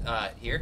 Here.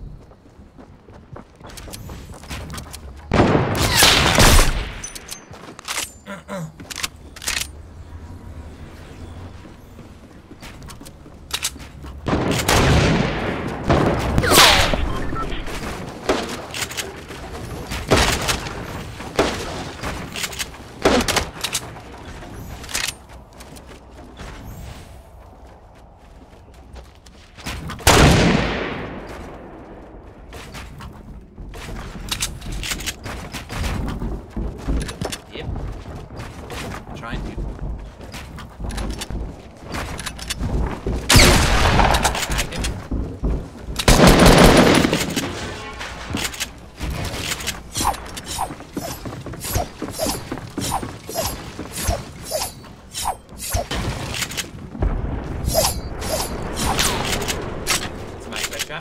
Trying to. Active. It's my spec trap.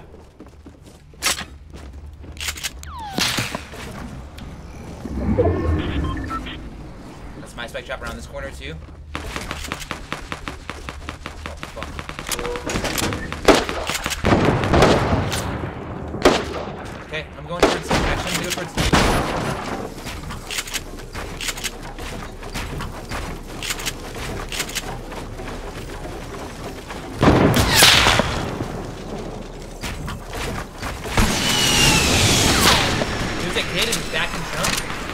My spike trap around this corner too. Oh, fuck. Okay, I'm going towards. Actually, I'm gonna go towards. There's a kid who's back in jump.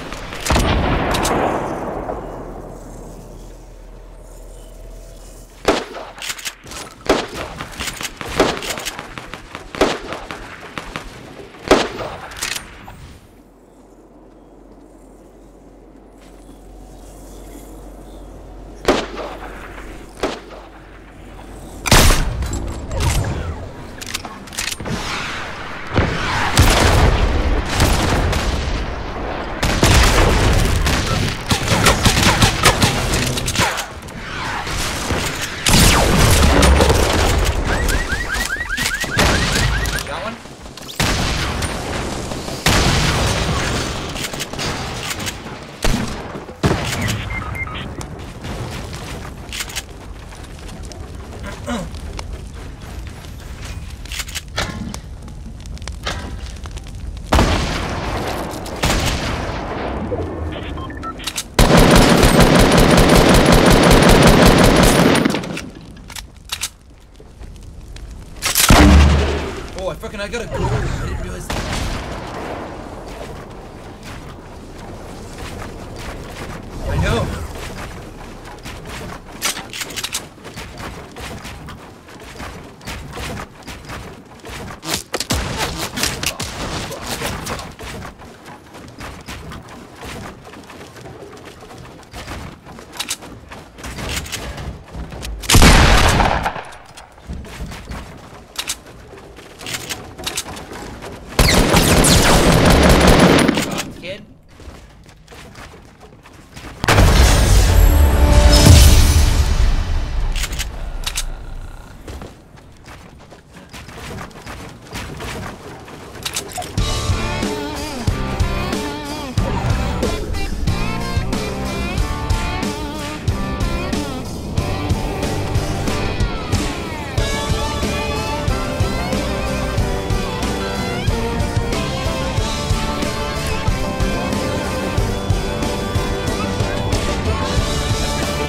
Oh, I gotta go. I didn't realize that. I know.